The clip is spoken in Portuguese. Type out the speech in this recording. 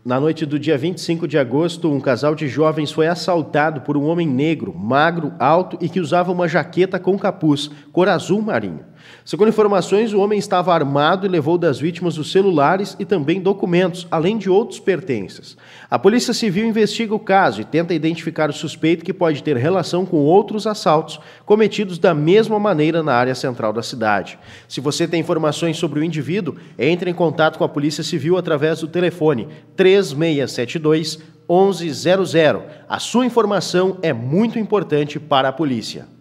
Na noite do dia 25 de agosto, um casal de jovens foi assaltado por um homem negro, magro, alto e que usava uma jaqueta com capuz, cor azul marinho. Segundo informações, o homem estava armado e levou das vítimas os celulares e também documentos, além de outros pertences. A Polícia Civil investiga o caso e tenta identificar o suspeito que pode ter relação com outros assaltos cometidos da mesma maneira na área central da cidade. Se você tem informações sobre o indivíduo, entre em contato com a Polícia Civil através do telefone 3672 1100. A sua informação é muito importante para a polícia.